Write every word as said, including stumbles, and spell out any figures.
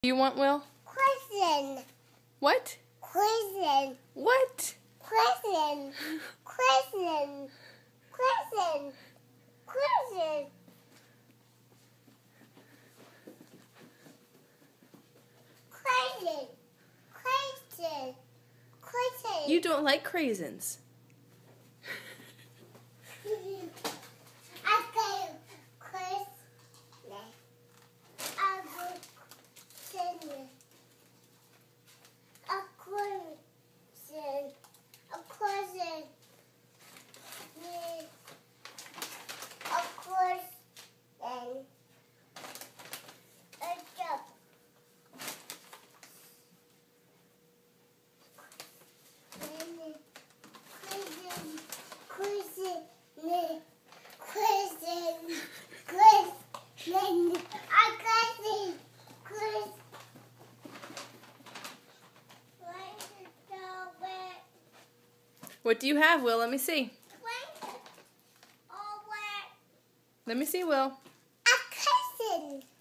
Do you want, Will? Craisin. What? Craisin. What? Craisin. Craisin. Craisin. Craisin. Craisin. Craisin. Craisin. You don't like craisins. I got Chris. I got Cindy. A Craisin. A Craisin. A Craisin. A jump. Craisin. Craisin. Craisins, Craisins, I Craisins, Craisins. What do you have, Will? Let me see. Oh, where? Let me see, Will. A Craisin.